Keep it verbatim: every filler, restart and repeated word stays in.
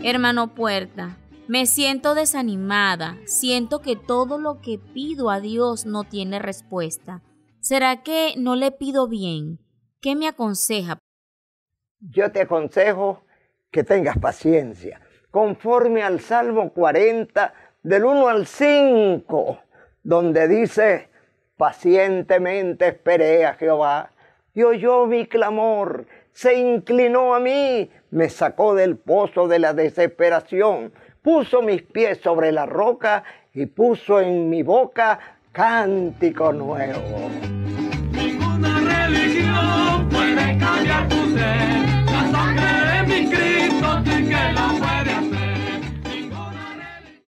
Hermano Puerta, me siento desanimada, siento que todo lo que pido a Dios no tiene respuesta. ¿Será que no le pido bien? ¿Qué me aconseja? Yo te aconsejo que tengas paciencia, conforme al Salmo cuarenta, del uno al cinco, donde dice, pacientemente esperé a Jehová, y oyó mi clamor, se inclinó a mí, me sacó del pozo de la desesperación, puso mis pies sobre la roca y puso en mi boca cántico nuevo. Ninguna religión puede cambiar tu ser.